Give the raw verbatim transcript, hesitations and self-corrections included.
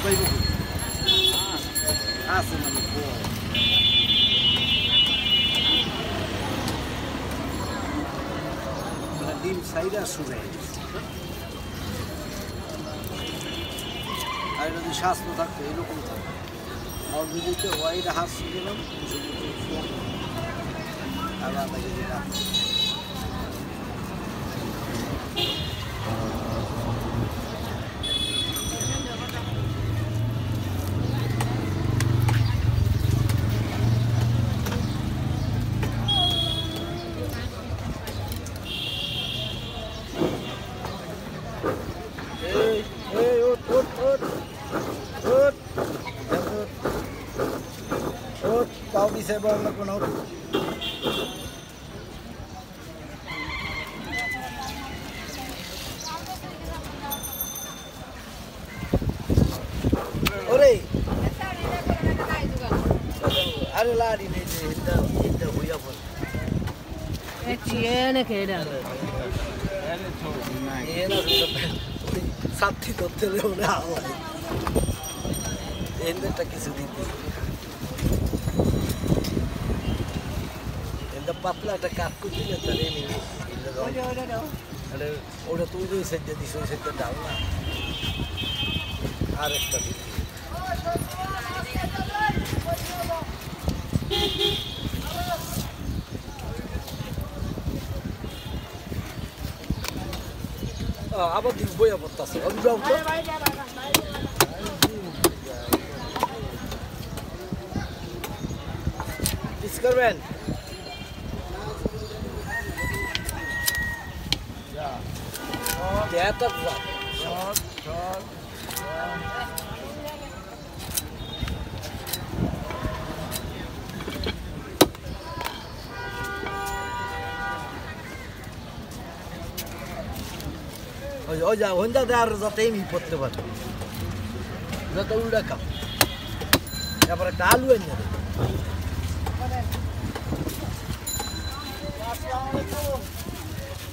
পাইব আছে মানে ডিম সাইডা শুনে আর যদি স্বাস্থ্য থাকতো এরকম থাকতো আর বুঝিতে ওয়াইড হাত গেলাম আবার তাকে দিলাম Tao đi xe bom nó còn hốt ô đi ăn la đi đi đi ta ta huy apa Cie ne keda ini nak satu total udah awal ini tak kisah patla একটা কাট করতে না তাহলে নি ওটা ওটা দাও আরে ওটা তুই দুই সেট দিস ওই সেটটা দাও না আর একটা দিই আবার দিন বইয়া পড়তাছে আমি যাও তো কিস করবেন Dia tak buat. Shot, shot. Oh, oh, ya, Honda dar zatay mi potte bat. Zata udah kam. Ya para kalu aja. Assalamualaikum.